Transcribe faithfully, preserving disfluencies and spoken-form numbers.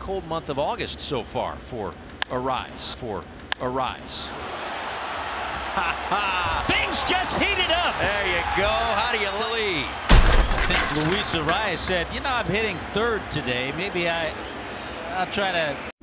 cold month of August so far for Arraez. For Arraez. Ha ha! Things just heated up. There you go. How do you lead? I think Luis Arraez said, you know, I'm hitting third today. Maybe I, I'll try to